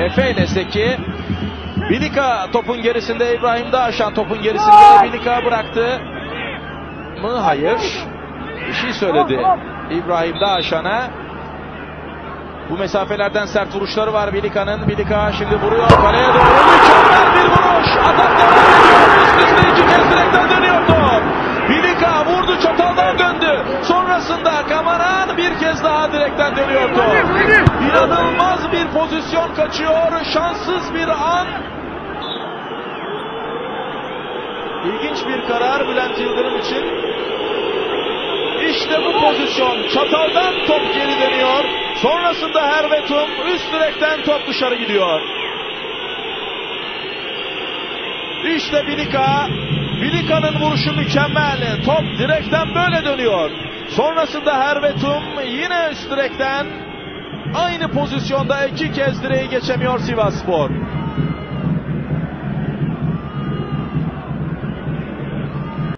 Efe ile Zeki. Bilika topun gerisinde, İbrahim Dağaşan topun gerisinde. Bilika bıraktı mı? Hayır. Bir şey söyledi İbrahim Dağaşan'a. Bu mesafelerden sert vuruşları var Bilika'nın. Bilika şimdi vuruyor kaleye doğru. Mükemmel bir vuruş. Atak devam ediyor. Üst üste 2 kez direkten dönüyor top. Bilika vurdu, çataldan döndü. Sonrasında Kamaran bir kez daha direkten dönüyor top. İnanılmaz bir pozisyon kaçıyor. Şanssız bir an. İlginç bir karar Bülent Yıldırım için. İşte bu pozisyon. Çataldan top geri dönüyor. Sonrasında Hervetum üst direkten top dışarı gidiyor. İşte Bilika. Bilika'nın vuruşu mükemmel. Top direkten böyle dönüyor. Sonrasında Hervetum yine üst direkten aynı pozisyonda 2 kez direği geçemiyor Sivasspor.